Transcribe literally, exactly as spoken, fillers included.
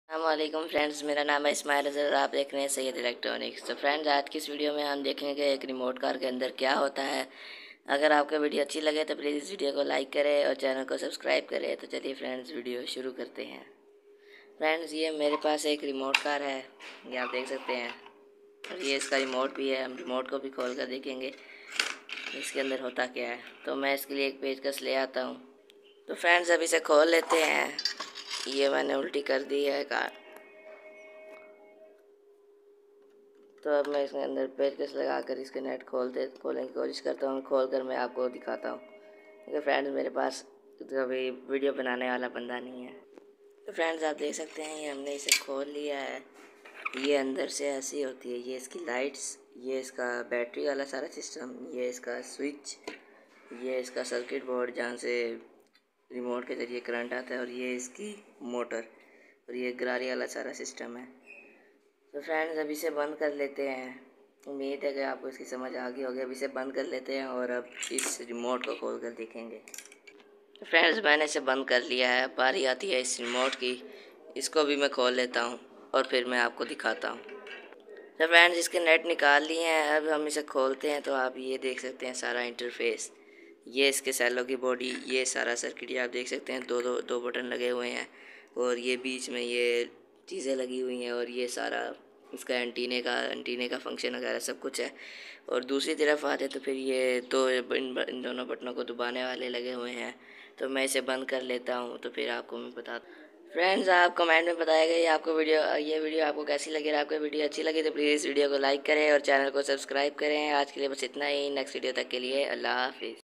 अस्सलामुअलैकुम फ्रेंड्स, मेरा नाम है इस्माइल अज़हर। आप देख रहे हैं सैयद इलेक्ट्रॉनिक्स। तो फ्रेंड्स, आज की इस वीडियो में हम देखेंगे एक रिमोट कार के अंदर क्या होता है। अगर आपको वीडियो अच्छी लगे तो प्लीज़ इस वीडियो को लाइक करें और चैनल को सब्सक्राइब करें। तो चलिए फ्रेंड्स, वीडियो शुरू करते हैं। फ्रेंड्स, ये मेरे पास एक रिमोट कार है, ये आप देख सकते हैं। और ये इसका रिमोट भी है। हम रिमोट को भी खोल कर देखेंगे इसके अंदर होता क्या है। तो मैं इसके लिए एक पेचकस ले आता हूँ। तो फ्रेंड्स, अब इसे खोल लेते हैं। ये मैंने उल्टी कर दी है कार। तो अब मैं इसके अंदर पेचकस लगा कर इसके नेट खोल दे खोलने की कोशिश करता हूँ। खोल कर मैं आपको दिखाता हूँ, क्योंकि फ्रेंड्स मेरे पास तो अभी वीडियो बनाने वाला बंदा नहीं है। तो फ्रेंड्स, आप देख सकते हैं ये हमने इसे खोल लिया है। ये अंदर से ऐसी होती है। ये इसकी लाइट्स, ये इसका बैटरी वाला सारा सिस्टम, ये इसका स्विच, ये इसका सर्किट बोर्ड जहाँ से रिमोट के ज़रिए करंट आता है, और ये इसकी मोटर, और ये गरारी वाला सारा सिस्टम है। तो फ्रेंड्स, अब इसे बंद कर लेते हैं। उम्मीद है कि आपको इसकी समझ आ गई होगी। अब इसे बंद कर लेते हैं और अब इस रिमोट को खोल कर देखेंगे। तो फ्रेंड्स, मैंने इसे बंद कर लिया है। बारी आती है इस रिमोट की। इसको भी मैं खोल लेता हूँ और फिर मैं आपको दिखाता हूँ। तो फ्रेंड्स, इसके नेट निकाल लिए हैं। अब हम इसे खोलते हैं तो आप ये देख सकते हैं सारा इंटरफेस। ये इसके सेलों की बॉडी, ये सारा सर्किट ये आप देख सकते हैं। दो दो दो बटन लगे हुए हैं, और ये बीच में ये चीज़ें लगी हुई हैं, और ये सारा इसका एंटीने का एंटीने का फंक्शन वगैरह सब कुछ है। और दूसरी तरफ आते तो फिर ये दो इन, इन दोनों बटनों को दबाने वाले लगे हुए हैं। तो मैं इसे बंद कर लेता हूँ, तो फिर आपको मैं बता। फ्रेंड्स, आप कमेंट में बताएगा ये आपको वीडियो ये वीडियो आपको कैसी लगी। अगर आपको वीडियो अच्छी लगी तो प्लीज़ वीडियो को लाइक करें और चैनल को सब्सक्राइब करें। आज के लिए बस इतना ही। नेक्स्ट वीडियो तक के लिए अल्लाह हाफिज़।